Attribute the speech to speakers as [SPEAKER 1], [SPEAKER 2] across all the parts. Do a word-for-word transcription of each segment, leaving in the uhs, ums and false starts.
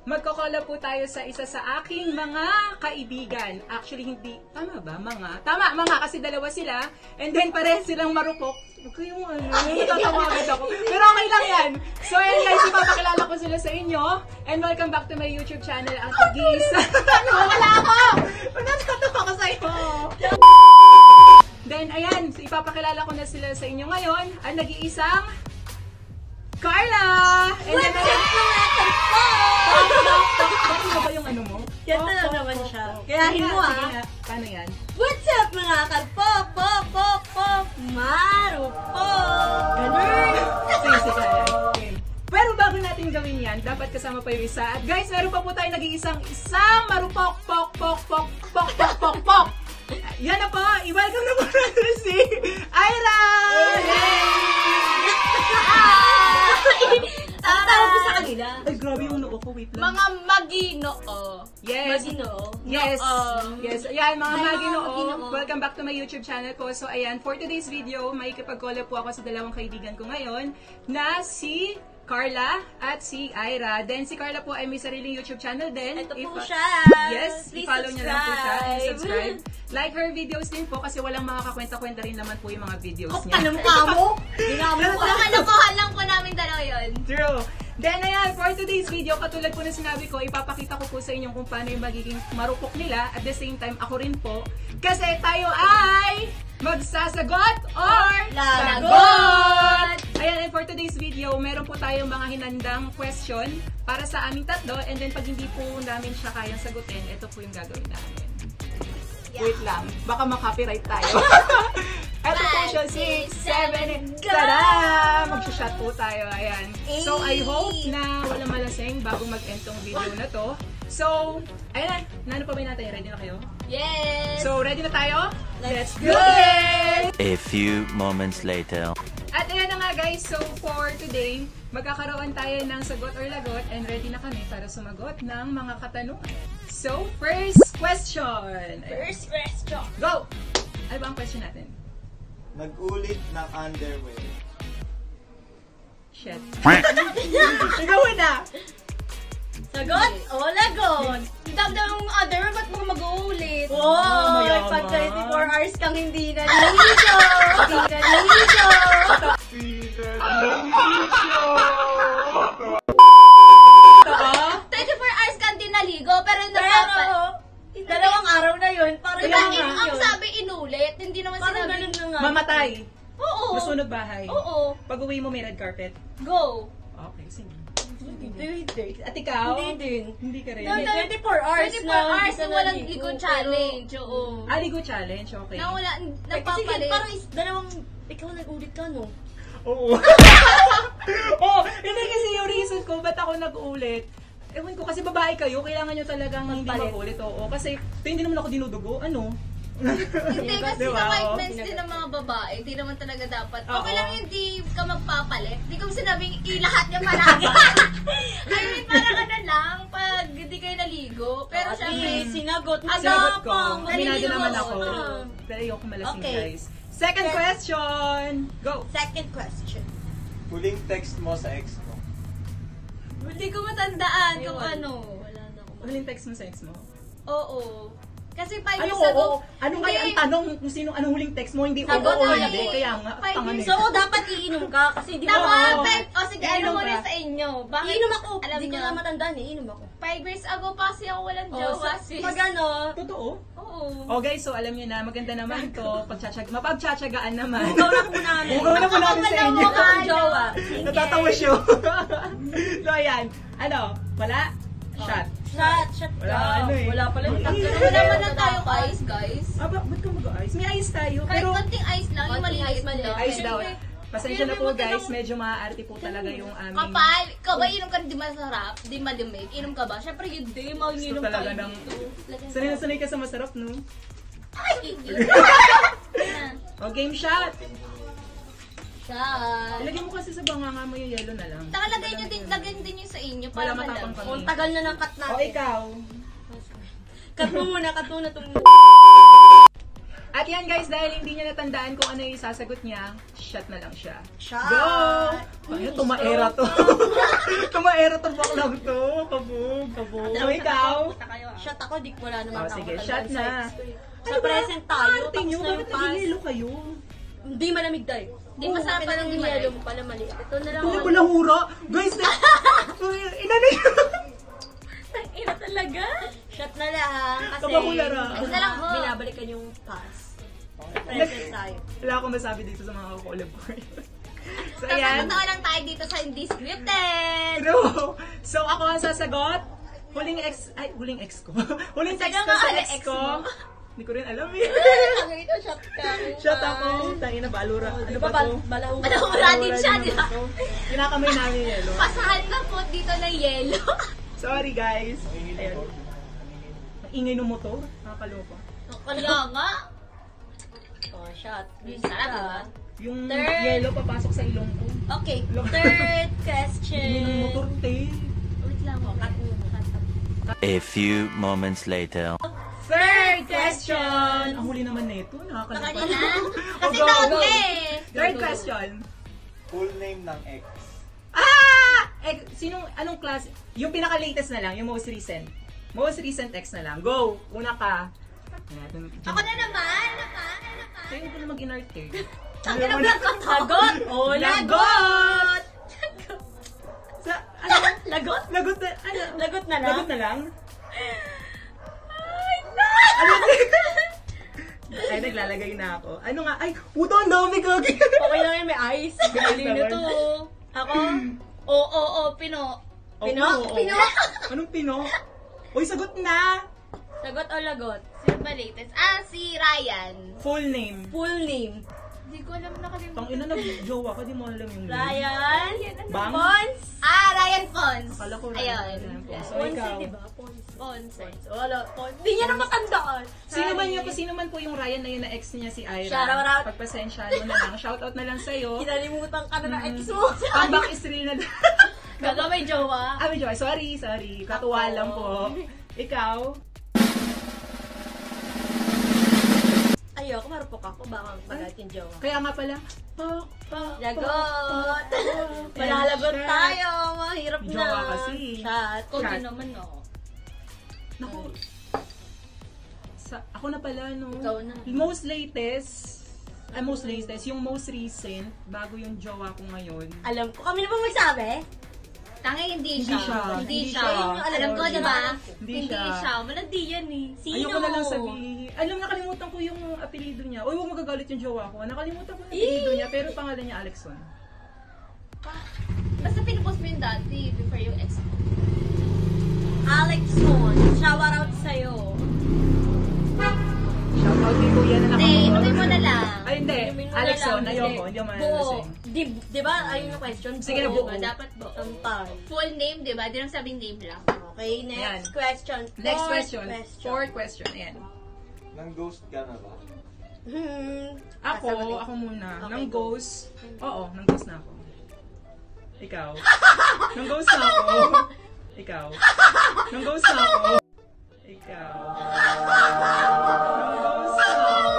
[SPEAKER 1] magko-collab po tayo sa isa sa aking mga kaibigan. Actually, hindi, tama ba? Mga? Tama, mga, kasi dalawa sila. And then, pares silang marupok. Huwag kayong ano, natatawagan ako. Pero okay lang yan. So, ayan guys, ipapakilala ko sila sa inyo. And welcome back to my YouTube channel, Ate Giz. Ano, wala ako! Nagtatawa ko sa'yo. Then, ayan, so ipapakilala ko na sila sa inyo ngayon. Ang nag-iisang Carla! And then,
[SPEAKER 2] What's up mga kalpo?
[SPEAKER 1] bakit mo ba yung ano mo?
[SPEAKER 2] Yan na lang naman siya. Kayahin mo
[SPEAKER 1] Sige
[SPEAKER 2] ah.
[SPEAKER 1] nga, paano yan?
[SPEAKER 2] What's up mga kalpo? Po, po, po, Maru po. Ganun.
[SPEAKER 1] Sige, sige, ayan. Okay. Pero bago natin gawin yan, dapat kasama pa yung isa. At guys, meron pa po tayo nag-iisang isang marupok, pok, pok, pok, pok, pok, pok, pok. Yan na po, i-welcome na po natin si Ira!
[SPEAKER 2] Ang tawag ko sa kanila.
[SPEAKER 1] Ay, grabe yung noo ko, wait lang.
[SPEAKER 3] Mga maginoo.
[SPEAKER 1] Yes.
[SPEAKER 2] Maginoo.
[SPEAKER 1] Yes.
[SPEAKER 3] Noo.
[SPEAKER 1] Yes. Ayan, mga
[SPEAKER 2] Hi, mga
[SPEAKER 1] maginoo.
[SPEAKER 2] maginoo.
[SPEAKER 1] Welcome back to my YouTube channel ko. So, ayan, for today's video, may kapag-collab po ako sa dalawang kaibigan ko ngayon na si Carla at si Ira. Then, si Carla po ay may sariling YouTube channel din.
[SPEAKER 2] Ito po
[SPEAKER 1] If-
[SPEAKER 2] siya.
[SPEAKER 1] Yes,
[SPEAKER 2] Please
[SPEAKER 1] i-follow niyo lang po siya and
[SPEAKER 2] subscribe.
[SPEAKER 1] subscribe. Like her videos din po kasi walang makakakwenta-kwenta rin naman po yung mga videos
[SPEAKER 2] Oh,
[SPEAKER 1] niya.
[SPEAKER 2] ano mukha mo? Ginamo ko.
[SPEAKER 3] Mga nakuha lang po namin dalawa yun.
[SPEAKER 1] True. Then, ayan, for today's video, katulad po na sinabi ko, ipapakita ko po sa inyo kung paano yung magiging marupok nila. At the same time, ako rin po. Kasi tayo ay magsasagot or
[SPEAKER 2] Lagot!
[SPEAKER 1] Ayan, and for today's video, meron po tayong mga hinandang question para sa aming tatlo. And then, pag hindi po namin siya kayang sagutin, ito po yung gagawin namin.
[SPEAKER 3] Yeah.
[SPEAKER 1] Wait lang, baka makopyright tayo. Ito po siya,
[SPEAKER 3] Five,
[SPEAKER 1] six,
[SPEAKER 3] six,
[SPEAKER 1] seven,
[SPEAKER 3] seven, go!
[SPEAKER 1] tada! Magsha-shot po tayo, ayan. So, I hope na walang malasing bago mag-end tong video na to. So, ayan na. Nano pa ba natin? Ready na kayo?
[SPEAKER 3] Yes!
[SPEAKER 1] So, ready na tayo?
[SPEAKER 2] Let's
[SPEAKER 1] do
[SPEAKER 2] go!
[SPEAKER 1] this!
[SPEAKER 4] A few moments later.
[SPEAKER 1] At ayan na nga guys, so for today, magkakaroon tayo ng sagot or lagot and ready na kami para sumagot ng mga katanungan. So, first question.
[SPEAKER 3] First question.
[SPEAKER 1] Go! Ano ba ang question natin?
[SPEAKER 5] Nag-ulit ng underwear.
[SPEAKER 1] Shit. Ikaw na!
[SPEAKER 2] Sagot o lagot?
[SPEAKER 3] Dam-dam yung other, ba't mo mag-uulit?
[SPEAKER 2] Oh,
[SPEAKER 1] mayaman.
[SPEAKER 2] pag twenty-four hours kang hindi naliligo. Hindi naliligo.
[SPEAKER 3] twenty-four hours kang din naligo, pero
[SPEAKER 2] Pero,
[SPEAKER 3] napapa...
[SPEAKER 2] dalawang araw na yun. Parang
[SPEAKER 3] Diba,
[SPEAKER 2] ganun
[SPEAKER 3] in, ang
[SPEAKER 2] yun.
[SPEAKER 3] sabi inulit, hindi naman
[SPEAKER 2] Parang
[SPEAKER 3] sinabi...
[SPEAKER 2] ganun na nga.
[SPEAKER 1] Mamatay.
[SPEAKER 3] Oo.
[SPEAKER 1] Masunog bahay.
[SPEAKER 3] Oo.
[SPEAKER 1] Pag uwi mo may red carpet.
[SPEAKER 3] Go.
[SPEAKER 1] Okay, sige.
[SPEAKER 2] Hindi din.
[SPEAKER 1] At ikaw?
[SPEAKER 2] Hindi din.
[SPEAKER 1] Hindi ka rin.
[SPEAKER 3] No, no.
[SPEAKER 2] twenty-four hours
[SPEAKER 3] twenty-four
[SPEAKER 2] na.
[SPEAKER 3] hours
[SPEAKER 2] hindi
[SPEAKER 3] na
[SPEAKER 2] ka
[SPEAKER 3] walang
[SPEAKER 2] naligo,
[SPEAKER 3] ligo
[SPEAKER 2] pero-
[SPEAKER 3] challenge. Oo.
[SPEAKER 1] Ah, ligo challenge, okay.
[SPEAKER 3] Na wala,
[SPEAKER 2] Ay, Kasi
[SPEAKER 3] nagpapalit.
[SPEAKER 2] parang is, dalawang, ikaw nag-ulit ka, no?
[SPEAKER 1] Oo. Oo, hindi kasi yung reason ko ba't ako nag-ulit. Ewan ko, kasi babae kayo, kailangan nyo talagang hindi
[SPEAKER 2] Magpalit.
[SPEAKER 1] mag-ulit. Oo, kasi ito hindi naman ako dinudugo. Ano?
[SPEAKER 3] Hindi kasi
[SPEAKER 1] Diba?
[SPEAKER 3] commitments din ng mga babae. Hindi naman talaga dapat. Okay
[SPEAKER 1] Oo.
[SPEAKER 3] lang yung di ka magpapalit. Hindi ko sinabing ilahat niya marami. I mean, parang ano lang, pag hindi kayo naligo. Pero
[SPEAKER 2] At
[SPEAKER 3] syempre,
[SPEAKER 2] least, sinagot mo.
[SPEAKER 1] Sinagot ko.
[SPEAKER 2] Tapang,
[SPEAKER 1] Aminado
[SPEAKER 2] naliligo.
[SPEAKER 1] naman ako.
[SPEAKER 2] Ah.
[SPEAKER 1] Pero ayoko malasing,
[SPEAKER 2] Okay.
[SPEAKER 1] guys. Second
[SPEAKER 2] Second-
[SPEAKER 1] question! Go!
[SPEAKER 2] Second question.
[SPEAKER 5] Huling text mo sa ex mo.
[SPEAKER 3] hindi ko matandaan kung
[SPEAKER 2] Ewan.
[SPEAKER 3] ano.
[SPEAKER 2] Wala na ako.
[SPEAKER 1] Huling text mo sa ex mo?
[SPEAKER 3] Oo. Kasi five
[SPEAKER 1] Ano
[SPEAKER 3] years ago.
[SPEAKER 1] oo? Ano kaya ang
[SPEAKER 3] Hindi.
[SPEAKER 1] tanong kung sino anong huling text mo? Hindi oo
[SPEAKER 2] Sagot
[SPEAKER 1] o
[SPEAKER 2] na
[SPEAKER 1] hindi.
[SPEAKER 3] eh.
[SPEAKER 1] Kaya nga,
[SPEAKER 3] Five
[SPEAKER 1] tangan
[SPEAKER 3] years
[SPEAKER 1] eh.
[SPEAKER 2] So, dapat iinom ka kasi di ba?
[SPEAKER 3] Tama,
[SPEAKER 1] Oo.
[SPEAKER 3] five. O sige, ano
[SPEAKER 1] Iinom
[SPEAKER 3] muna
[SPEAKER 1] ka.
[SPEAKER 3] sa inyo? Bakit?
[SPEAKER 2] Iinom ako.
[SPEAKER 3] Alam
[SPEAKER 2] Hindi ko
[SPEAKER 3] niyo.
[SPEAKER 2] na matandaan eh. Iinom ako.
[SPEAKER 3] Five years ago pa kasi ako walang
[SPEAKER 2] Oh,
[SPEAKER 3] jowa,
[SPEAKER 2] sa-
[SPEAKER 3] sis.
[SPEAKER 2] pag ano,
[SPEAKER 1] Totoo?
[SPEAKER 3] Oo.
[SPEAKER 1] Oh guys, so alam niyo na, maganda naman to. Pagtsatsyag, mapagtsatsagaan naman.
[SPEAKER 2] bugaw na po namin.
[SPEAKER 1] Bugaw na po namin sa inyo.
[SPEAKER 2] Bugaw ang jowa. Sige.
[SPEAKER 1] Natatawa siya. So ayan, ano, wala? Shot.
[SPEAKER 2] Shot, shot
[SPEAKER 1] Wala
[SPEAKER 2] ka.
[SPEAKER 1] ano eh.
[SPEAKER 2] Wala pala.
[SPEAKER 1] Wala.
[SPEAKER 2] Tatlo
[SPEAKER 3] Wala naman na
[SPEAKER 2] na
[SPEAKER 3] tayong ice, guys.
[SPEAKER 1] Ah, ba, ba't ka mag-ice? May ice tayo,
[SPEAKER 3] Kahit
[SPEAKER 1] pero
[SPEAKER 3] konting ice lang, yung
[SPEAKER 2] Konting
[SPEAKER 3] maliit
[SPEAKER 2] ice, maliit.
[SPEAKER 3] lang.
[SPEAKER 1] ice daw.
[SPEAKER 3] Siyempre,
[SPEAKER 1] Pasensya na
[SPEAKER 3] siyempre,
[SPEAKER 1] po
[SPEAKER 3] wag ka
[SPEAKER 1] guys,
[SPEAKER 3] nang-
[SPEAKER 1] medyo maaarte po talaga yung aming...
[SPEAKER 3] Kapal, ikaw ba inom ka di masarap, di malimig? Inom ka ba? Siyempre yun, di
[SPEAKER 1] Gusto
[SPEAKER 3] mag-inom
[SPEAKER 1] talaga
[SPEAKER 3] tayo
[SPEAKER 1] ng...
[SPEAKER 3] dito.
[SPEAKER 1] Sanay na sanay ka sa masarap, no?
[SPEAKER 3] Ay,
[SPEAKER 1] O, game shot!
[SPEAKER 3] Shot.
[SPEAKER 1] Ilagay mo kasi sa banganga mo yung yellow na lang.
[SPEAKER 3] Taka, lagay nyo din, lagay din nyo sa inyo para
[SPEAKER 1] Wala matapang
[SPEAKER 3] malam.
[SPEAKER 1] kami.
[SPEAKER 2] Ang tagal na ng cut
[SPEAKER 1] O,
[SPEAKER 2] natin.
[SPEAKER 1] ikaw.
[SPEAKER 2] Cut mo muna, cut muna itong...
[SPEAKER 1] At yan guys, dahil hindi niya natandaan kung ano yung sasagot niya, shot na lang siya.
[SPEAKER 2] Shot!
[SPEAKER 1] Go! Ay, tumaera to. Tumaera to baklang to. Kabog, kabog. So, ikaw?
[SPEAKER 2] Shot ako, di wala naman
[SPEAKER 1] Oh,
[SPEAKER 2] ako
[SPEAKER 1] sige,
[SPEAKER 2] talagang
[SPEAKER 1] shot na.
[SPEAKER 2] sex. Sa present tayo,
[SPEAKER 1] Ate
[SPEAKER 2] tapos
[SPEAKER 1] nyo,
[SPEAKER 2] na yung
[SPEAKER 1] bakit
[SPEAKER 2] pass.
[SPEAKER 1] nahihilo kayo?
[SPEAKER 2] Hindi malamig dahil.
[SPEAKER 3] Di masarap
[SPEAKER 2] pa
[SPEAKER 3] pala
[SPEAKER 2] ng
[SPEAKER 3] di
[SPEAKER 2] yelo
[SPEAKER 3] malamig.
[SPEAKER 2] mo pala mali. Ito na lang.
[SPEAKER 1] Ito na hura. Guys, na... Inanay.
[SPEAKER 3] Ina talaga?
[SPEAKER 2] Shot na lang. Kasi
[SPEAKER 1] Kabahulara.
[SPEAKER 2] ito
[SPEAKER 3] na lang ho.
[SPEAKER 2] binabalikan yung pass. Sa present tayo.
[SPEAKER 1] Wala akong masabi dito sa mga collab ko. So,
[SPEAKER 3] Tapos
[SPEAKER 1] ayan.
[SPEAKER 3] totoo lang tayo dito sa hindi scripted.
[SPEAKER 1] True. So, ako ang sasagot. Huling ex... Ay, huling ex ko. Huling text ko
[SPEAKER 3] Sige
[SPEAKER 1] sa
[SPEAKER 3] nga,
[SPEAKER 1] ex
[SPEAKER 3] ex
[SPEAKER 1] ko.
[SPEAKER 3] mo.
[SPEAKER 1] Hindi ko rin alam eh.
[SPEAKER 2] Ang ito, shot ka.
[SPEAKER 1] Shot ako. Tangina, balura. Ano ba
[SPEAKER 2] Bal
[SPEAKER 1] to?
[SPEAKER 2] balahu.
[SPEAKER 3] Balahura din siya, di ba?
[SPEAKER 1] Kinakamay namin yung yelo.
[SPEAKER 3] Pasahan na po dito ng yelo.
[SPEAKER 1] Sorry guys. Ayan. Ang ingay ng motor. Nakakaloka.
[SPEAKER 3] Kaya nga.
[SPEAKER 2] Oh, shot.
[SPEAKER 3] Yung sarap, diba?
[SPEAKER 1] Yung
[SPEAKER 2] Third.
[SPEAKER 1] yelo papasok sa ilong ko.
[SPEAKER 2] Okay, third question.
[SPEAKER 1] Ingay ng motor, te.
[SPEAKER 3] Wait lang mo. Cut mo. Cut mo.
[SPEAKER 4] A few moments later.
[SPEAKER 1] Third question! Ang huli naman na ito.
[SPEAKER 3] Baka
[SPEAKER 1] Nakakaloka.
[SPEAKER 3] na.
[SPEAKER 1] Oh,
[SPEAKER 3] Kasi
[SPEAKER 1] go,
[SPEAKER 3] tawag
[SPEAKER 1] go.
[SPEAKER 3] ka eh.
[SPEAKER 1] Third question.
[SPEAKER 5] Full name ng ex.
[SPEAKER 1] Ah! Eh, sinong, anong class? Yung pinaka-latest na lang, yung most recent. Most recent ex na lang. Go! Una ka. Ayan,
[SPEAKER 3] Ako na naman. Naman. Naman.
[SPEAKER 1] Kaya ko na mag-inarte.
[SPEAKER 3] Ang kinablang ko to.
[SPEAKER 2] Lagot! Oh, lagot!
[SPEAKER 1] Sa, ano?
[SPEAKER 2] Lagot?
[SPEAKER 1] Lagot na, ano?
[SPEAKER 2] Lagot na lang?
[SPEAKER 1] Lagot na lang?
[SPEAKER 2] Ay, no!
[SPEAKER 1] Ay, naglalagay na ako. Ano nga? Ay, puto, ang dami gagi.
[SPEAKER 2] Okay lang yun, may ice. Pinali na to. Ako? Oo, oo, oo, Pino. Pino?
[SPEAKER 1] Oo, oo.
[SPEAKER 2] Pino?
[SPEAKER 1] Anong pino? Uy, sagot na!
[SPEAKER 2] Lagot o lagot?
[SPEAKER 3] Sino ba latest? Ah, si Ryan.
[SPEAKER 1] Full name.
[SPEAKER 2] Full name.
[SPEAKER 3] Hindi ko alam nakalimutan.
[SPEAKER 1] Tang ina, nag-jowa ka, di mo alam yung name.
[SPEAKER 2] Ryan?
[SPEAKER 1] Bang?
[SPEAKER 2] Pons?
[SPEAKER 3] Ah, Ryan Pons.
[SPEAKER 1] Akala ko
[SPEAKER 3] Ayun.
[SPEAKER 1] Ryan Pons. So,
[SPEAKER 2] Ponce,
[SPEAKER 1] ikaw.
[SPEAKER 2] di ba? Ponce.
[SPEAKER 3] Pons.
[SPEAKER 2] Wala, Ponce. Hindi niya na matandaan.
[SPEAKER 1] Sino man
[SPEAKER 2] Sorry.
[SPEAKER 1] yun? Sino man po yung Ryan na yun na ex niya si Ira?
[SPEAKER 2] Shout out.
[SPEAKER 1] Pagpasensyahan mo na lang. Shoutout na lang sa'yo.
[SPEAKER 2] Kinalimutan ka na ng ex mo.
[SPEAKER 1] Comeback is real na.
[SPEAKER 2] Gaga may jowa.
[SPEAKER 1] Ah, medyo. Sorry, sorry. Katuwa lang po. Ikaw?
[SPEAKER 2] Ayoko, marupok ako. Baka magalit yung jowa.
[SPEAKER 1] Kaya nga pala. Pa, pa,
[SPEAKER 2] Lagot!
[SPEAKER 1] pa.
[SPEAKER 2] Malalagot
[SPEAKER 1] Shot.
[SPEAKER 2] tayo. Mahirap na.
[SPEAKER 1] Jowa kasi.
[SPEAKER 2] Shot.
[SPEAKER 3] Kung
[SPEAKER 1] Shot.
[SPEAKER 3] yun naman, no.
[SPEAKER 1] Naku. Sa, ako na pala, no?
[SPEAKER 2] Ikaw na.
[SPEAKER 1] Most latest, ah, most latest, yung most recent, bago yung jowa ko ngayon.
[SPEAKER 2] Alam ko. Kami na ba magsabi?
[SPEAKER 3] Tangay, hindi
[SPEAKER 1] Hindi
[SPEAKER 3] siya.
[SPEAKER 1] siya.
[SPEAKER 3] Hindi
[SPEAKER 1] Hindi
[SPEAKER 3] siya.
[SPEAKER 1] siya.
[SPEAKER 3] Alam ko,
[SPEAKER 1] Sorry.
[SPEAKER 3] di ba?
[SPEAKER 1] Hindi
[SPEAKER 3] Hindi
[SPEAKER 1] siya.
[SPEAKER 3] siya. Malandi yan eh.
[SPEAKER 2] Sino?
[SPEAKER 1] Ayoko na lang sabihin. Alam, nakalimutan ko yung apelido niya. Uy, huwag magagalit yung jowa ko. Nakalimutan ko yung apelido niya, pero pangalan niya Alexon.
[SPEAKER 3] Basta pinupost mo yung dati before yung ex mo.
[SPEAKER 2] Alex Mon. Shout out sa'yo.
[SPEAKER 1] Shoutout kay Kuya na
[SPEAKER 3] Hindi,
[SPEAKER 1] nakamotor.
[SPEAKER 3] inumin mo na lang.
[SPEAKER 1] Ay, hindi.
[SPEAKER 2] Inumin mo na
[SPEAKER 1] Alexon,
[SPEAKER 2] lang.
[SPEAKER 1] ayoko. Hindi ako
[SPEAKER 2] Buo.
[SPEAKER 1] manalasing.
[SPEAKER 2] Di, di ba? Ayun yung question.
[SPEAKER 1] Sige na, buo.
[SPEAKER 3] Dapat bo.
[SPEAKER 2] Tampay.
[SPEAKER 3] Full name, di ba? Di lang sabing name lang.
[SPEAKER 2] Okay, next
[SPEAKER 1] Yan.
[SPEAKER 2] question.
[SPEAKER 1] Next
[SPEAKER 2] Fourth
[SPEAKER 1] question. Fourth question. Ayan.
[SPEAKER 5] Nang ghost ka na ba?
[SPEAKER 2] Hmm.
[SPEAKER 1] Ako,
[SPEAKER 2] Sasagutin.
[SPEAKER 1] ako muna.
[SPEAKER 2] Okay,
[SPEAKER 1] Nang
[SPEAKER 2] go.
[SPEAKER 1] ghost. Oo, nang ghost na ako. Ikaw. Nang ghost na ako. Ikaw. Nang ghost na ako. Ikaw. Nang ghost na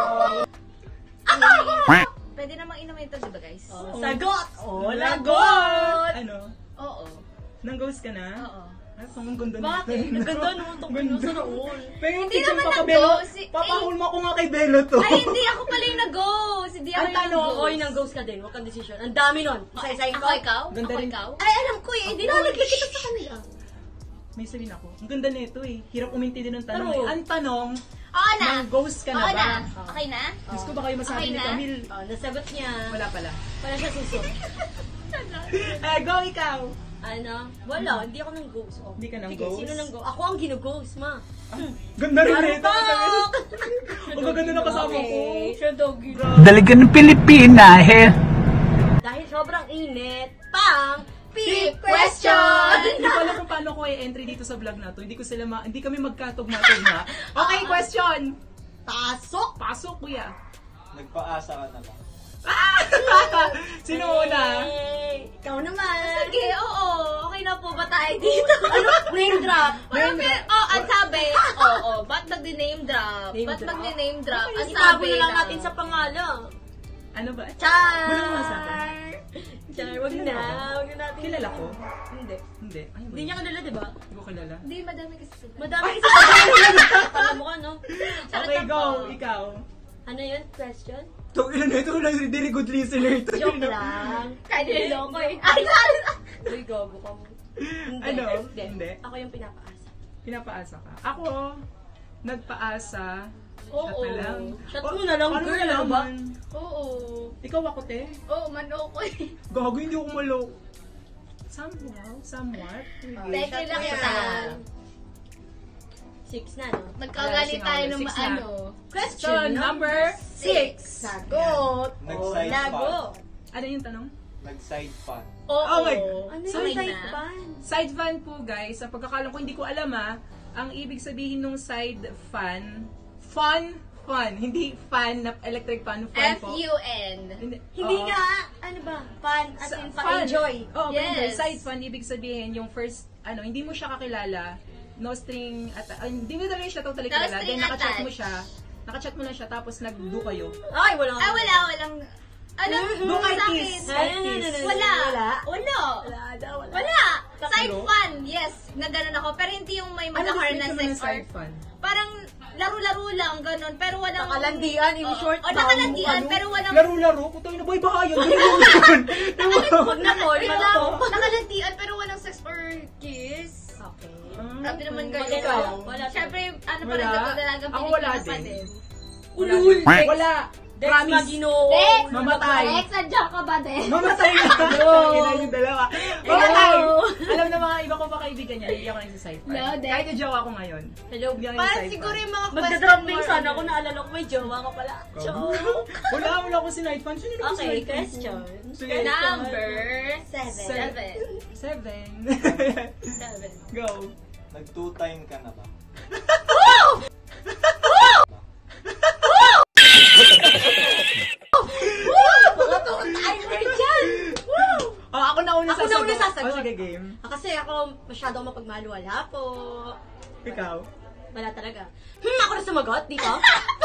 [SPEAKER 1] ako.
[SPEAKER 3] Pwede namang inumin ito, di ba guys?
[SPEAKER 2] Oh, sagot! Oh,
[SPEAKER 1] Lagot!
[SPEAKER 2] lagot!
[SPEAKER 1] Ano?
[SPEAKER 3] Oo.
[SPEAKER 1] Nang ghost ka na?
[SPEAKER 3] Oo.
[SPEAKER 1] Ay, ang ganda
[SPEAKER 2] Bakit? Ang ganda naman itong
[SPEAKER 1] Ganda.
[SPEAKER 2] pinusa noon.
[SPEAKER 1] Pero yung
[SPEAKER 3] Hindi
[SPEAKER 1] teacher
[SPEAKER 3] naman
[SPEAKER 1] papabelo,
[SPEAKER 3] nag-ghost. Si-
[SPEAKER 1] papahulma ko nga kay Belo to.
[SPEAKER 3] Ay, hindi ako pala yung nag-ghost. Hindi ako
[SPEAKER 2] Ang
[SPEAKER 3] yung
[SPEAKER 2] tanong,
[SPEAKER 3] nag-ghost.
[SPEAKER 2] oy, nang ghost ka din. Huwag kang decision. Ang dami nun. Isa-isahin ko.
[SPEAKER 3] Ako ikaw?
[SPEAKER 1] Ganda
[SPEAKER 3] Ako
[SPEAKER 1] rin.
[SPEAKER 3] ikaw?
[SPEAKER 2] Ay, alam ko eh. Hindi nalagay kita sa kanila.
[SPEAKER 1] May sabihin ako, ang ganda nito eh. Hirap uminti din ng tanong
[SPEAKER 2] True.
[SPEAKER 1] eh. Ang tanong,
[SPEAKER 3] Oo na.
[SPEAKER 1] nang ghost ka na
[SPEAKER 3] Oo
[SPEAKER 1] ba?
[SPEAKER 3] na. Okay na?
[SPEAKER 1] Diyos ko, baka yung masabi
[SPEAKER 3] Okay
[SPEAKER 1] ni
[SPEAKER 3] na?
[SPEAKER 1] Camille.
[SPEAKER 2] Oh, nasagot niya.
[SPEAKER 1] Wala pala.
[SPEAKER 2] Wala siya suso.
[SPEAKER 1] Eh, go ikaw!
[SPEAKER 2] Ano? Wala. Hindi ako nang ghost. Oh.
[SPEAKER 1] Hindi ka nang
[SPEAKER 2] Sige,
[SPEAKER 1] ghost?
[SPEAKER 2] sino nang ghost? Ako ang ginughost, ma.
[SPEAKER 1] Ganda rin
[SPEAKER 2] Ano
[SPEAKER 1] nito.
[SPEAKER 2] ba?
[SPEAKER 1] Ang gaganda na kasama ko.
[SPEAKER 2] Okay, siya doggy.
[SPEAKER 6] Dalaga ng Pilipina, eh.
[SPEAKER 2] Dahil sobrang init, pang
[SPEAKER 3] Peep
[SPEAKER 2] peep
[SPEAKER 3] question!
[SPEAKER 2] question!
[SPEAKER 1] Hindi ko alam kung paano ko i-entry dito sa vlog na to. Hindi ko sila ma... Hindi kami magkatugma-tugma. Okay, question!
[SPEAKER 2] Pasok!
[SPEAKER 1] Pasok, kuya.
[SPEAKER 5] Nagpaasa ka na ba?
[SPEAKER 1] Ah! Sino una?
[SPEAKER 2] Hey, ikaw naman.
[SPEAKER 3] Sige, oo. Okay na po ba tayo dito?
[SPEAKER 2] Ano? Name drop.
[SPEAKER 3] Walang
[SPEAKER 1] Name
[SPEAKER 3] pero,
[SPEAKER 1] drop.
[SPEAKER 3] oh, ang sabi, oo, ba't nag-name drop?
[SPEAKER 1] Name
[SPEAKER 3] Ba't
[SPEAKER 1] drop?
[SPEAKER 3] mag-name drop? Ang
[SPEAKER 2] Itago
[SPEAKER 3] sabi
[SPEAKER 2] na lang
[SPEAKER 3] lang.
[SPEAKER 2] natin sa pangalan.
[SPEAKER 1] Ano ba?
[SPEAKER 2] Char!
[SPEAKER 1] Wala mo sa akin.
[SPEAKER 2] Char, wag na.
[SPEAKER 1] Kilala ko?
[SPEAKER 2] Wag na natin.
[SPEAKER 1] Kilala ko?
[SPEAKER 2] Hindi.
[SPEAKER 1] Hindi. Ay,
[SPEAKER 2] Hindi niya kilala, di ba?
[SPEAKER 1] Hindi ko kilala.
[SPEAKER 3] Hindi, madami kasi sila.
[SPEAKER 2] Madami kasi sa alam mo ka, no?
[SPEAKER 1] Okay, go. Ikaw.
[SPEAKER 2] Ano yun? Question?
[SPEAKER 1] Ito, ilan na ito lang. Very good listener ito.
[SPEAKER 2] Joke lang.
[SPEAKER 3] Kaya niloko eh. Ay, sorry!
[SPEAKER 2] Uy, gago ka mo. Hindi.
[SPEAKER 1] Ano?
[SPEAKER 2] Hindi.
[SPEAKER 1] Hindi.
[SPEAKER 2] Ako yung pinapaasa.
[SPEAKER 1] Pinapaasa ka. Ako, nagpaasa.
[SPEAKER 2] Oo.
[SPEAKER 1] Shot na lang.
[SPEAKER 2] Shot mo na lang,
[SPEAKER 1] Ano
[SPEAKER 2] girl.
[SPEAKER 1] na
[SPEAKER 2] Ano ba?
[SPEAKER 1] naman?
[SPEAKER 3] Oo.
[SPEAKER 1] Ikaw ako, te.
[SPEAKER 3] Oo, manoko eh.
[SPEAKER 1] Gago, hindi ako malo. Somehow, somewhat.
[SPEAKER 3] Teka lang
[SPEAKER 2] Shot
[SPEAKER 3] yan.
[SPEAKER 2] yan. Six na, no?
[SPEAKER 3] Nagkagalit tayo ng
[SPEAKER 1] Six na.
[SPEAKER 3] ano.
[SPEAKER 1] Question number six.
[SPEAKER 2] Sagot.
[SPEAKER 5] Nag-side
[SPEAKER 2] Lago.
[SPEAKER 1] Ano yung tanong?
[SPEAKER 5] Nag-side fan.
[SPEAKER 3] Oo.
[SPEAKER 1] Oh my-
[SPEAKER 2] Ano
[SPEAKER 3] Sorry
[SPEAKER 2] yung side
[SPEAKER 3] na.
[SPEAKER 2] fan?
[SPEAKER 1] Side fan po, guys. Sa pagkakalam ko, hindi ko alam ah. Ang ibig sabihin ng side fan, fun, fun. Hindi fan na electric fan, fun
[SPEAKER 3] F
[SPEAKER 1] po.
[SPEAKER 3] U N.
[SPEAKER 1] Hindi,
[SPEAKER 2] Hindi
[SPEAKER 1] Oo.
[SPEAKER 2] nga, ano ba? Fun, as
[SPEAKER 1] Sa-
[SPEAKER 2] in
[SPEAKER 1] fun.
[SPEAKER 2] pa-enjoy.
[SPEAKER 1] Oo, pa-enjoy.
[SPEAKER 3] Yes.
[SPEAKER 1] Side fun, ibig sabihin yung first, ano, hindi mo siya kakilala, no string, at, uh, hindi mo talaga siya totally
[SPEAKER 3] No
[SPEAKER 1] kilala.
[SPEAKER 3] string
[SPEAKER 1] Then nakachat mo
[SPEAKER 3] attached.
[SPEAKER 1] siya, nakachat mo na siya, tapos nag-do kayo.
[SPEAKER 2] Ay, wala.
[SPEAKER 3] Ah, wala, walang... Ano?
[SPEAKER 1] Do kay
[SPEAKER 3] sa
[SPEAKER 1] kiss.
[SPEAKER 3] akin?
[SPEAKER 1] Kay
[SPEAKER 2] Ay, no, no,
[SPEAKER 1] kiss.
[SPEAKER 2] no, no.
[SPEAKER 3] Wala.
[SPEAKER 2] Wala.
[SPEAKER 3] Wala.
[SPEAKER 2] Wala daw, wala.
[SPEAKER 3] Wala. Side
[SPEAKER 1] Tatlo?
[SPEAKER 3] fun, yes. Na ganun ako. Pero hindi yung may
[SPEAKER 1] Ano
[SPEAKER 3] magkakaroon
[SPEAKER 1] definition
[SPEAKER 3] ng
[SPEAKER 1] mo ng
[SPEAKER 3] sex or...
[SPEAKER 1] side fun?
[SPEAKER 3] Parang laro-laro lang, ganun. Pero walang...
[SPEAKER 2] Nakalandian, in
[SPEAKER 3] Oo.
[SPEAKER 2] short
[SPEAKER 3] O, nakalandian, pero walang...
[SPEAKER 1] Laro-laro? Putang ina, boy, baka yun. Ano
[SPEAKER 2] Wag na, Paul.
[SPEAKER 3] Wait
[SPEAKER 2] Wala
[SPEAKER 3] lang.
[SPEAKER 2] ko.
[SPEAKER 3] Nakalandian, pero walang sex or kiss.
[SPEAKER 2] Okay.
[SPEAKER 3] Sabi naman
[SPEAKER 2] Wala.
[SPEAKER 3] ganito.
[SPEAKER 2] Wala.
[SPEAKER 3] Siyempre, ano pa
[SPEAKER 1] Wala.
[SPEAKER 3] rin, dalagang
[SPEAKER 1] Ako wala
[SPEAKER 3] Pilipino pa
[SPEAKER 1] din.
[SPEAKER 3] din.
[SPEAKER 2] Ulul.
[SPEAKER 1] Wala.
[SPEAKER 2] Dex
[SPEAKER 1] Promise.
[SPEAKER 2] Maginoo.
[SPEAKER 3] Dex!
[SPEAKER 1] Mamatay.
[SPEAKER 3] Alex, nandiyan ka ba din?
[SPEAKER 1] Mamatay na. Ina yung dalawa. Mamatay. Alam na mga iba ko pa kaibigan niya, hindi ako nagsiside fan.
[SPEAKER 3] No, Dex.
[SPEAKER 1] Kahit yung jowa ko ngayon.
[SPEAKER 2] Hello.
[SPEAKER 1] Hindi ako
[SPEAKER 3] Parang
[SPEAKER 1] nagsiside
[SPEAKER 3] siguro
[SPEAKER 1] fan.
[SPEAKER 3] yung mga
[SPEAKER 2] Magdadrop
[SPEAKER 3] question
[SPEAKER 2] din
[SPEAKER 3] mark.
[SPEAKER 2] sana ako naalala ko may jowa ka pala. Joke.
[SPEAKER 1] Wala, wala ako sinide fan. Sino yung
[SPEAKER 2] Okay,
[SPEAKER 1] sinide fan?
[SPEAKER 2] question.
[SPEAKER 1] Sige.
[SPEAKER 3] Number
[SPEAKER 2] Seven.
[SPEAKER 3] seven.
[SPEAKER 1] Seven.
[SPEAKER 2] Seven.
[SPEAKER 1] Go.
[SPEAKER 5] Nag-two-time ka na ba?
[SPEAKER 2] Mga to, timer dyan! Woo!
[SPEAKER 1] Oh, ako na una
[SPEAKER 2] Ako na
[SPEAKER 1] sasagot.
[SPEAKER 2] una sasagot.
[SPEAKER 1] Oh, sige, game.
[SPEAKER 2] Ah, kasi ako masyado akong mapagmahal. Wala po.
[SPEAKER 1] Ikaw.
[SPEAKER 2] Wala talaga. Hmm, ako na sumagot, di ba?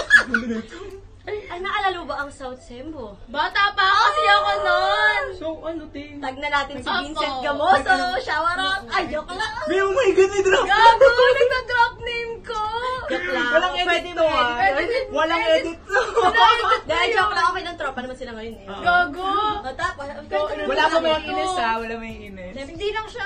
[SPEAKER 2] Ay, naalala mo ba ang South Sembo?
[SPEAKER 3] Bata pa kasi ako nun.
[SPEAKER 1] So, ano, ting?
[SPEAKER 2] Tag na natin si
[SPEAKER 3] Ako.
[SPEAKER 2] Vincent Gamoso. Shower out. Ay, joke lang.
[SPEAKER 1] May, oh my God, may drop.
[SPEAKER 3] Gago, nagna-drop name ko.
[SPEAKER 2] Joke lang.
[SPEAKER 1] Walang edit
[SPEAKER 2] Pwede
[SPEAKER 1] to,
[SPEAKER 2] mo
[SPEAKER 1] ah.
[SPEAKER 2] edit.
[SPEAKER 1] Walang edit to.
[SPEAKER 2] Dahil joke lang, okay ng tropa naman sila ngayon eh.
[SPEAKER 1] Oo.
[SPEAKER 3] Gago.
[SPEAKER 2] O, tapos,
[SPEAKER 1] Wala pa may inis, ha? Wala may inis.
[SPEAKER 3] Hindi lang siya.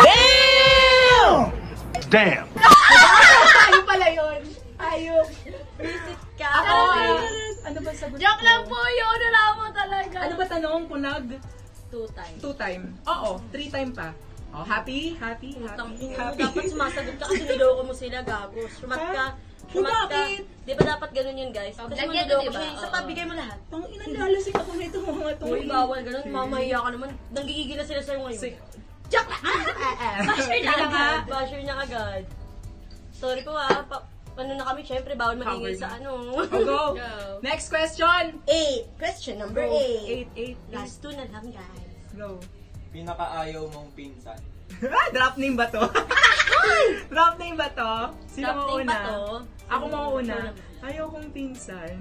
[SPEAKER 6] Damn!
[SPEAKER 1] Ayun pala yun. Ayun.
[SPEAKER 2] Visit ka.
[SPEAKER 1] Ako,
[SPEAKER 2] Ay,
[SPEAKER 1] ano ba sagot
[SPEAKER 3] Joke
[SPEAKER 1] ko?
[SPEAKER 3] lang po yun. Wala mo talaga.
[SPEAKER 1] Ano ba tanong kung nag
[SPEAKER 2] two times.
[SPEAKER 1] two time? Oo, three time pa. Oh, happy? Happy?
[SPEAKER 2] Utang
[SPEAKER 1] Happy?
[SPEAKER 2] ina mo,
[SPEAKER 1] Happy?
[SPEAKER 2] dapat sumasagot ka kasi niloko mo sila, gago. Sumat ka.
[SPEAKER 1] Ha?
[SPEAKER 2] Sumat ka.
[SPEAKER 1] Bakit?
[SPEAKER 2] Di ba dapat ganun yun, guys? Kasi
[SPEAKER 3] Lagyan
[SPEAKER 2] maniloko
[SPEAKER 3] mo, diba?
[SPEAKER 2] siya. Isa
[SPEAKER 3] Oo.
[SPEAKER 2] pa, bigay mo lahat.
[SPEAKER 1] Pang inalalasing ako nito mga to.
[SPEAKER 2] Uy, bawal ganun. Mamahiya ka naman. Nanggigigil na sila sa'yo ngayon.
[SPEAKER 1] Si-
[SPEAKER 2] Joke lang! Basher niya
[SPEAKER 1] Kaya nga.
[SPEAKER 2] agad. Basher niya agad. Sorry po ah. Pa ano na kami, syempre, bawal magingil
[SPEAKER 1] Covered
[SPEAKER 2] sa
[SPEAKER 1] na.
[SPEAKER 2] ano.
[SPEAKER 1] Oh, go.
[SPEAKER 3] Go.
[SPEAKER 1] Next question.
[SPEAKER 2] Eight. Question number
[SPEAKER 1] Go.
[SPEAKER 2] eight.
[SPEAKER 1] Eight, eight,
[SPEAKER 2] Last two na lang, guys.
[SPEAKER 1] Go.
[SPEAKER 5] Pinakaayaw mong pinsan.
[SPEAKER 1] Drop name ba to? Drop name ba to? Sino
[SPEAKER 2] Drop name
[SPEAKER 1] mauna?
[SPEAKER 2] ba to?
[SPEAKER 1] Ako
[SPEAKER 2] Sino
[SPEAKER 1] mauna.
[SPEAKER 2] mauna?
[SPEAKER 1] Ayaw kong pinsan.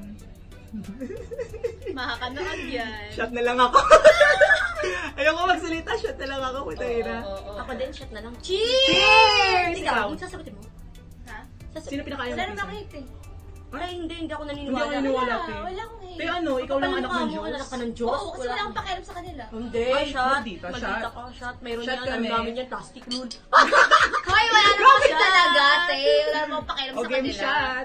[SPEAKER 3] Makakanood yan.
[SPEAKER 1] Shot na lang ako. Ayaw ko magsalita. Shot na lang ako. Puta ina.
[SPEAKER 2] Ako din, shot na lang.
[SPEAKER 1] Cheers!
[SPEAKER 2] Ikaw,
[SPEAKER 1] Ikaw.
[SPEAKER 2] kung sasagutin mo?
[SPEAKER 3] Ha?
[SPEAKER 2] Sasagutin
[SPEAKER 1] Sino pinakaayaw
[SPEAKER 3] Wala
[SPEAKER 1] mong
[SPEAKER 3] naman
[SPEAKER 1] pinsan?
[SPEAKER 3] kahit eh.
[SPEAKER 2] Ay, hindi, hindi ako
[SPEAKER 1] Hindi
[SPEAKER 2] naniniwala.
[SPEAKER 1] ako naniniwala.
[SPEAKER 3] Wala,
[SPEAKER 1] Te.
[SPEAKER 3] wala akong hate.
[SPEAKER 1] Pero ano, ikaw lang
[SPEAKER 2] Kapal
[SPEAKER 1] anak
[SPEAKER 2] mukha
[SPEAKER 1] ng
[SPEAKER 2] mo,
[SPEAKER 1] Diyos.
[SPEAKER 2] anak ka ng Diyos.
[SPEAKER 3] Oo, kasi wala akong pakialam sa kanila.
[SPEAKER 2] Hindi,
[SPEAKER 1] Ay,
[SPEAKER 2] shot.
[SPEAKER 1] maldita,
[SPEAKER 2] Maldita
[SPEAKER 1] shot.
[SPEAKER 2] ka, shot. Mayroon
[SPEAKER 1] Shot
[SPEAKER 2] yan, alam
[SPEAKER 1] kami.
[SPEAKER 2] namin yan, plastic rule.
[SPEAKER 3] Hoy, wala naman talaga, te. Wala naman pakialam sa
[SPEAKER 1] O, game
[SPEAKER 3] kanila.
[SPEAKER 1] shot.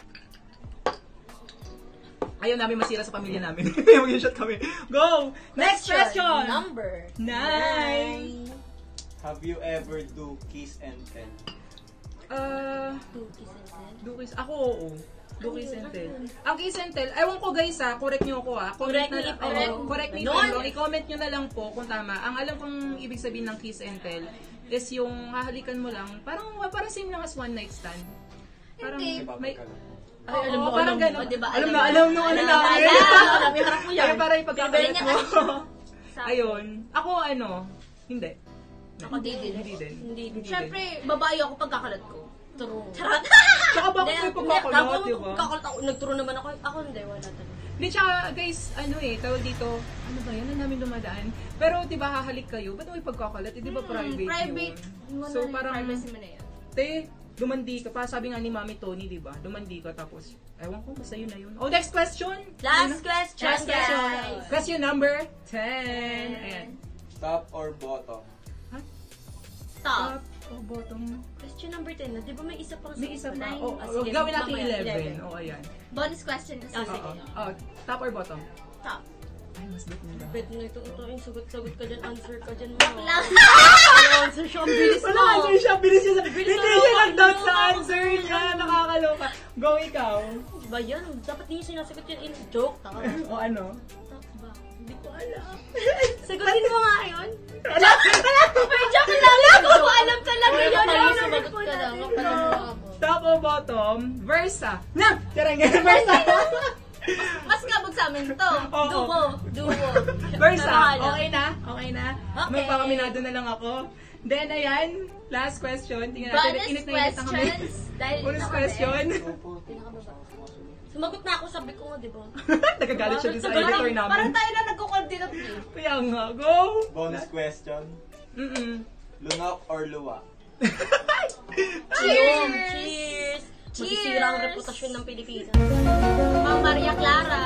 [SPEAKER 1] Ayaw namin masira sa pamilya namin. Mag-shot kami. Go! Next question!
[SPEAKER 2] Number
[SPEAKER 1] Nine.
[SPEAKER 5] Have you ever do kiss and tell?
[SPEAKER 1] Uh,
[SPEAKER 2] Two kiss and tell.
[SPEAKER 1] do kiss. Ako, oo. Do kiss and tell. Ang kiss and tell, ewan ko guys ha, correct nyo ako ha. Comment
[SPEAKER 2] Correct
[SPEAKER 1] na
[SPEAKER 2] me
[SPEAKER 1] lang,
[SPEAKER 2] if I'm wrong.
[SPEAKER 1] oo, correct me if
[SPEAKER 2] Ganon.
[SPEAKER 1] I'm wrong. I-comment nyo na lang po kung tama. Ang alam kong ibig sabihin ng kiss and tell is yung hahalikan mo lang, parang parang same lang as one night stand. Parang
[SPEAKER 3] Hindi.
[SPEAKER 1] may,
[SPEAKER 5] Ipapagka lang.
[SPEAKER 2] Ay, alam mo,
[SPEAKER 1] Oo, parang
[SPEAKER 2] alam mo.
[SPEAKER 1] gano'n.
[SPEAKER 2] O, diba,
[SPEAKER 1] Alam
[SPEAKER 2] alam
[SPEAKER 1] na,
[SPEAKER 2] mo.
[SPEAKER 1] alam nung ano
[SPEAKER 2] Alam,
[SPEAKER 1] namin.
[SPEAKER 2] alam, alam, alam, yung harap mo yan.
[SPEAKER 1] Ay, parang ipagkakalit
[SPEAKER 3] Ganyan
[SPEAKER 1] mo.
[SPEAKER 3] Sakto.
[SPEAKER 1] Ayun. Ako ano, hindi.
[SPEAKER 2] Ako di din.
[SPEAKER 1] Hindi din.
[SPEAKER 2] Hindi din.
[SPEAKER 3] Siyempre, babae ako pagkakalat ko.
[SPEAKER 2] True.
[SPEAKER 3] Charot.
[SPEAKER 1] Tsaka bakit may pagkakulot, di ba?
[SPEAKER 2] Kakulot ako. Nagturo naman ako. Ako hindi, wala talaga.
[SPEAKER 1] Hindi, tsaka guys, ano eh, tawag dito, ano ba yan, ang namin dumadaan. Pero di ba hahalik kayo, ba't may pagkakalat? Eh, di ba private,
[SPEAKER 3] Hmm, Private.
[SPEAKER 1] yun?
[SPEAKER 3] Mo
[SPEAKER 1] So
[SPEAKER 3] na
[SPEAKER 1] parang,
[SPEAKER 3] privacy mo na yun.
[SPEAKER 1] te, dumandi ka pa. Sabi nga ni Mami Tony, di ba? Dumandi ka, tapos, ewan ko, basta yun na yun. Oh, next question!
[SPEAKER 2] Last question,
[SPEAKER 3] Last question.
[SPEAKER 2] guys.
[SPEAKER 1] Question number ten. Ayan.
[SPEAKER 5] Top or bottom?
[SPEAKER 3] Top.
[SPEAKER 1] Top o bottom?
[SPEAKER 2] Question number ten na. Di ba may isa pang
[SPEAKER 1] May isa pa.
[SPEAKER 2] nine?
[SPEAKER 1] Oh,
[SPEAKER 2] Ah,
[SPEAKER 1] oh,
[SPEAKER 2] sige,
[SPEAKER 1] gawin natin
[SPEAKER 2] mamaya,
[SPEAKER 1] eleven. Oh, ayan.
[SPEAKER 3] Bonus question kasi.
[SPEAKER 2] Ah, sige.
[SPEAKER 1] Oo. Oh, top or bottom?
[SPEAKER 3] Top.
[SPEAKER 1] Ay, mas bet mo ba?
[SPEAKER 2] Bet na ito, ito, yung sagot-sagot ka dyan, answer ka dyan.
[SPEAKER 3] Lang.
[SPEAKER 2] Answer siya, ang bilis
[SPEAKER 1] Wala,
[SPEAKER 2] mo.
[SPEAKER 1] answer siya. Bilis siya. Hindi
[SPEAKER 2] na
[SPEAKER 1] siya
[SPEAKER 2] ako,
[SPEAKER 1] nag-doubt
[SPEAKER 2] ano
[SPEAKER 1] sa
[SPEAKER 2] ako.
[SPEAKER 1] answer niya. Nakakaloka. Go, ikaw.
[SPEAKER 2] Ba yan? Dapat hindi sinasagot yan in joke. Taka.
[SPEAKER 1] O ano?
[SPEAKER 2] Top ba?
[SPEAKER 1] Hindi ko alam.
[SPEAKER 2] Sagutin mo nga yun.
[SPEAKER 3] Pero joke lang. Hindi ko alam talaga yun.
[SPEAKER 2] Tayo
[SPEAKER 3] Ano
[SPEAKER 2] sumagot
[SPEAKER 3] po
[SPEAKER 2] ka lang.
[SPEAKER 3] natin?
[SPEAKER 2] Kapala mo ako.
[SPEAKER 1] Top o bottom? Versa. Na! Tirang ganyan. Versa.
[SPEAKER 3] Mas kabog sa amin to.
[SPEAKER 1] Oo.
[SPEAKER 2] Duo. Duo.
[SPEAKER 1] Versa.
[SPEAKER 2] Nabahala.
[SPEAKER 1] Okay na? Okay na?
[SPEAKER 2] Okay.
[SPEAKER 1] Magpakaminado na lang ako. Then, ayan. Last question. Tingnan natin.
[SPEAKER 3] Bonus
[SPEAKER 1] Init na init na kami.
[SPEAKER 3] questions. Dahil
[SPEAKER 1] Bonus
[SPEAKER 3] ito kami.
[SPEAKER 1] question.
[SPEAKER 2] Sumagot na ako, sabi ko nga, di ba?
[SPEAKER 1] Nagagalit siya din sa
[SPEAKER 2] Parang-
[SPEAKER 1] editor
[SPEAKER 3] Parang
[SPEAKER 1] namin.
[SPEAKER 3] tayo na nagko-coordinate eh.
[SPEAKER 1] Kaya nga. Go!
[SPEAKER 5] Bonus question.
[SPEAKER 1] Mm-mm.
[SPEAKER 5] Lunok or luwa?
[SPEAKER 2] Cheers! Cheers!
[SPEAKER 3] Cheers!
[SPEAKER 2] Masisira ang reputasyon ng Pilipinas.
[SPEAKER 3] Ma'am Maria Clara.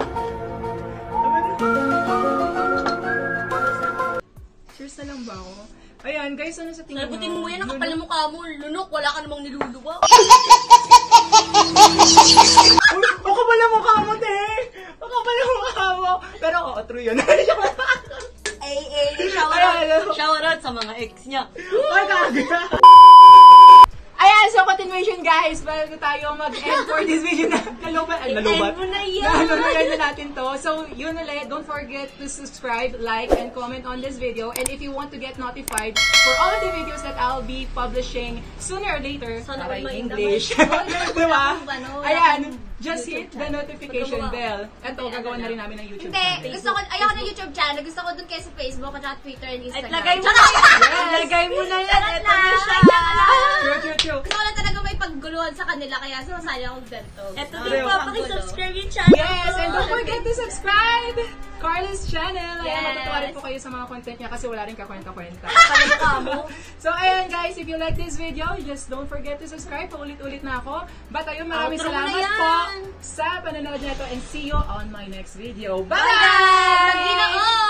[SPEAKER 1] Cheers na lang ba ako? Ayan, guys, ano sa tingin
[SPEAKER 2] Sagutin mo yan, ang kapal na mukha mo. Lunok, wala ka namang niluluwa.
[SPEAKER 1] Uy, baka pala mukha mo, te! Baka pala mukha mo! Pero, oo, true yun.
[SPEAKER 2] Ay, ay, shout
[SPEAKER 1] Ay,
[SPEAKER 2] out.
[SPEAKER 1] ano?
[SPEAKER 2] Shout out sa mga ex niya.
[SPEAKER 1] Ay, gaga! Ayan, so continuation guys, bago tayo mag-end for this video na nalubat. Ay, nalubat.
[SPEAKER 2] I-end mo na yan.
[SPEAKER 1] Nalubat na natin to. So, yun ulit, don't forget to subscribe, like, and comment on this video. And if you want to get notified for all of the videos that I'll be publishing sooner or later,
[SPEAKER 2] Sana
[SPEAKER 1] taray
[SPEAKER 2] may
[SPEAKER 1] English.
[SPEAKER 3] English.
[SPEAKER 1] Diba?
[SPEAKER 3] Ano,
[SPEAKER 1] Ayan, just hit
[SPEAKER 2] YouTube
[SPEAKER 1] the
[SPEAKER 2] channel.
[SPEAKER 1] notification
[SPEAKER 2] Paggawa.
[SPEAKER 1] bell. Ito, gagawa na rin namin ng YouTube
[SPEAKER 3] Hindi,
[SPEAKER 1] channel.
[SPEAKER 3] gusto ko, ayoko ng YouTube channel. Gusto ko dun kayo sa Facebook at saka Twitter and
[SPEAKER 2] At
[SPEAKER 3] Instagram.
[SPEAKER 2] lagay mo na
[SPEAKER 3] Charot!
[SPEAKER 2] yan. Lagay mo na yan.
[SPEAKER 3] Charot
[SPEAKER 2] Ito na siya.
[SPEAKER 1] True, true, true.
[SPEAKER 3] Gusto ko lang talaga may pagguluhan sa kanila kaya sumasaya akong ganito.
[SPEAKER 2] Ito
[SPEAKER 3] Ah,
[SPEAKER 2] din po,
[SPEAKER 3] panggulo.
[SPEAKER 2] pakisubscribe yung channel.
[SPEAKER 1] Yes, and don't forget to subscribe! Carlos Channel! Ayan,
[SPEAKER 3] Yes.
[SPEAKER 1] matutuwa rin po kayo sa mga content niya kasi wala rin kakwenta-kwenta.
[SPEAKER 2] Kapal na mukha mo.
[SPEAKER 1] So, ayan guys, if you like this video, just don't forget to subscribe. Paulit-ulit na ako. But ayun, maraming
[SPEAKER 2] Outro mo na
[SPEAKER 1] salamat
[SPEAKER 2] yan.
[SPEAKER 1] po sa panonood nito and see you on my next video. Bye!
[SPEAKER 3] Bye guys! Mag-inoon!